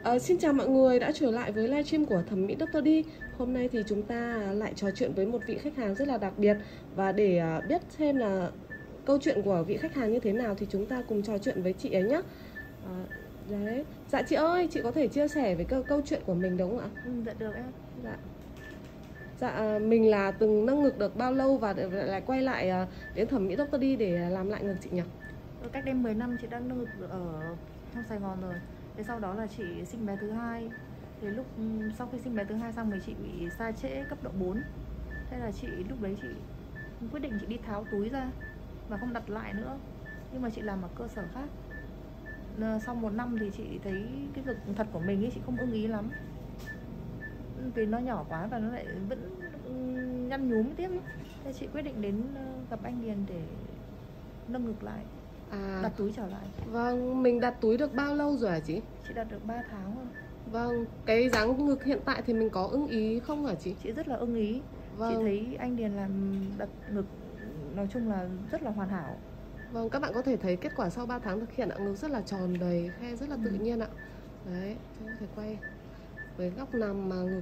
Xin chào mọi người đã trở lại với livestream của Thẩm mỹ Dr. D. Hôm nay thì chúng ta lại trò chuyện với một vị khách hàng rất là đặc biệt. Và để biết thêm là câu chuyện của vị khách hàng như thế nào thì chúng ta cùng trò chuyện với chị ấy nhé. Đấy. Dạ chị ơi, chị có thể chia sẻ với câu chuyện của mình đúng không ạ? Dạ được em. Dạ, mình là từng nâng ngực được bao lâu và lại quay lại đến Thẩm mỹ Dr. D để làm lại ngực chị nhỉ? Cách đây 10 năm chị đang nâng ngực ở trong Sài Gòn rồi. Thế sau đó là chị sinh bé thứ hai. Thì sau khi sinh bé thứ hai xong thì chị bị sa trễ cấp độ 4. Thế là lúc đấy chị quyết định chị đi tháo túi ra và không đặt lại nữa. Nhưng mà chị làm ở cơ sở khác. Sau 1 năm thì chị thấy cái ngực thật của mình ấy chị không ưng ý lắm. Vì nó nhỏ quá và nó lại vẫn nhăn nhúm tiếp ấy. Thế chị quyết định đến gặp anh Điền để nâng ngực lại, đặt túi trở lại. Vâng, mình đặt túi được bao lâu rồi hả chị? Chị đặt được 3 tháng rồi. Vâng, cái dáng ngực hiện tại thì mình có ưng ý không hả chị? Chị rất là ưng ý. Vâng. Chị thấy anh Điền làm đặt ngực nói chung là rất là hoàn hảo. Vâng, các bạn có thể thấy kết quả sau 3 tháng thực hiện ạ, ngực rất là tròn đầy, khe rất là tự nhiên ạ. Đấy, chúng có thể quay với góc nằm mà ngực.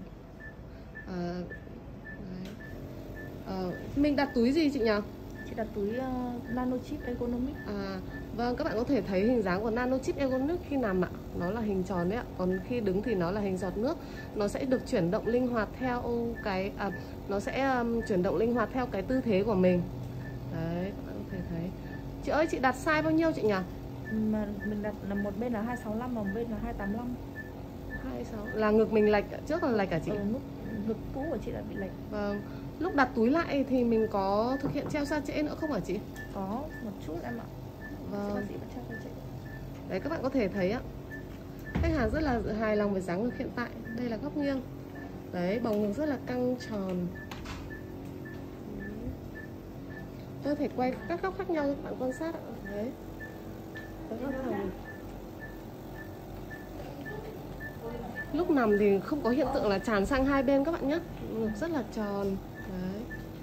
Mình đặt túi gì chị nhỉ? Chị đặt túi Nano Chip Ergonomic. Vâng, các bạn có thể thấy hình dáng của Nano Chip Ergonomic khi nằm ạ. Nó là hình tròn đấy ạ. Còn khi đứng thì nó là hình giọt nước. Nó sẽ được chuyển động linh hoạt theo cái chuyển động linh hoạt theo cái tư thế của mình. Đấy, các bạn có thể thấy. Chị ơi, chị đặt size bao nhiêu chị nhỉ? Mà mình đặt là một bên là 265 và một bên là 285. 26 là ngực mình lệch, trước là lệch cả chị? Ngực cũ của chị đã bị lệch. Vâng. Lúc đặt túi lại thì mình có thực hiện treo sa trễ nữa không hả chị? Có một chút em ạ. Vâng. Bác sĩ vẫn treo sa trễ. Đấy, các bạn có thể thấy ạ. Khách hàng rất là hài lòng với dáng ngực hiện tại. Đây là góc nghiêng. Đấy, bầu ngực rất là căng tròn. Tôi có thể quay các góc khác nhau cho các bạn quan sát ạ. Đấy. Lúc nằm thì không có hiện tượng là tràn sang hai bên các bạn nhé. Ngực rất là tròn. Đấy.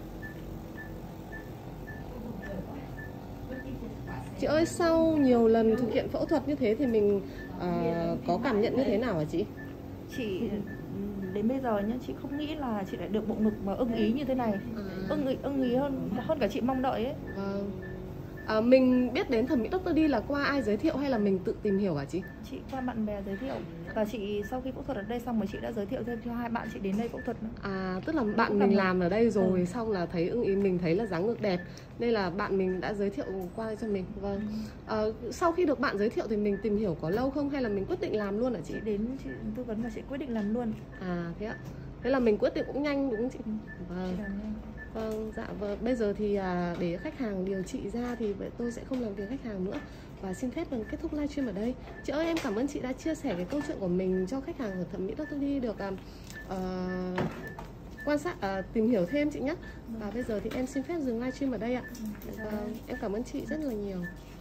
Chị ơi, sau nhiều lần thực hiện phẫu thuật như thế thì mình có cảm nhận như thế nào hả chị? Chị đến bây giờ nhá, chị không nghĩ là chị lại được bộ ngực mà ưng ý như thế này. Ưng ý hơn cả chị mong đợi ấy. Vâng. Mình biết đến Thẩm mỹ Dr. D là qua ai giới thiệu hay là mình tự tìm hiểu hả chị? Chị qua bạn bè giới thiệu. Và chị sau khi phẫu thuật ở đây xong rồi chị đã giới thiệu thêm cho 2 bạn chị đến đây phẫu thuật nữa. Tức là bạn mình làm ở đây rồi xong là thấy ưng ý, mình thấy là dáng ngực đẹp nên là bạn mình đã giới thiệu qua cho mình. Vâng. Sau khi được bạn giới thiệu thì mình tìm hiểu có lâu không hay là mình quyết định làm luôn hả chị? Chị đến chị tư vấn và chị quyết định làm luôn. Thế ạ. Thế là mình quyết định cũng nhanh đúng không chị? Vâng. Chị làm nhanh. Vâng, dạ vâng. Bây giờ thì để khách hàng điều trị ra thì tôi sẽ không làm việc khách hàng nữa. Và xin phép kết thúc livestream ở đây. Chị ơi, em cảm ơn chị đã chia sẻ cái câu chuyện của mình cho khách hàng ở Thẩm mỹ Dr. D được quan sát, tìm hiểu thêm chị nhé. Và bây giờ thì em xin phép dừng livestream ở đây ạ. Vâng, em cảm ơn chị rất là nhiều.